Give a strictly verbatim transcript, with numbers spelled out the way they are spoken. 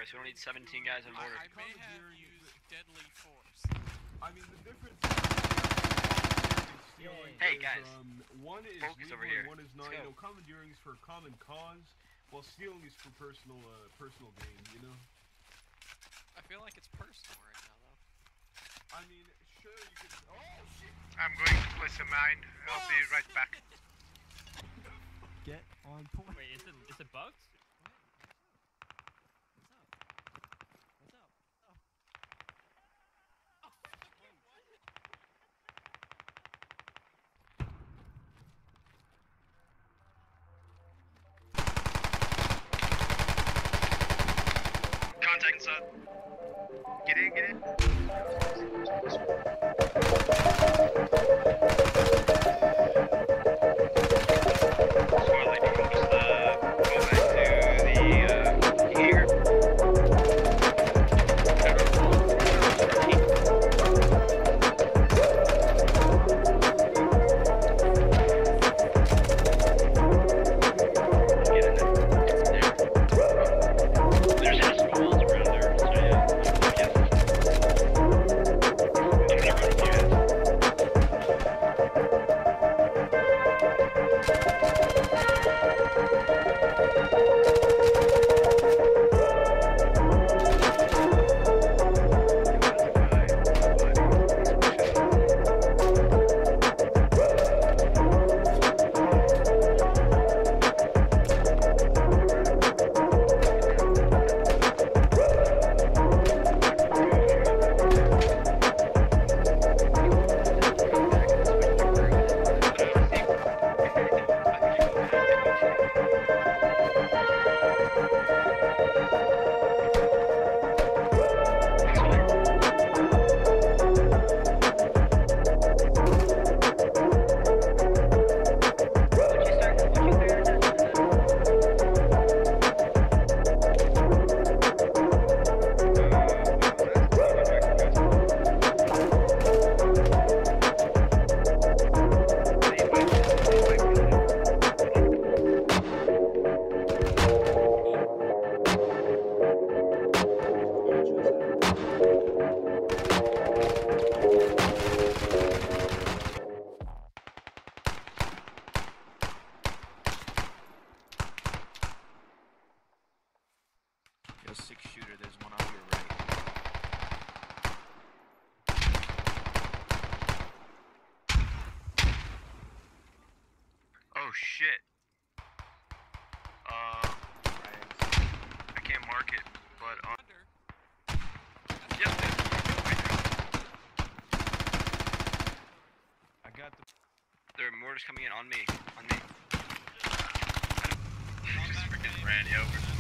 fire, so we don't need seventeen guys on mortar. I, I may have used deadly force. I mean, the difference. Hey guys, um, one is focus legal over here. One is not. You know, commandeering is for common cause, while stealing is for personal, uh, personal gain. You know. I feel like it's personal right now, though. I mean, sure you could. Oh shit! I'm going to place a mine. I'll be right back. Get on point. Wait, is it is it bugged? Contact inside. Get in, get in. Squad leader, just uh, go back to the uh, here. Six shooter, there's one on your right. Oh shit. Uh, I can't mark it, but on. Yep. I got the. There are mortars coming in on me. On me. Just freaking ran you over.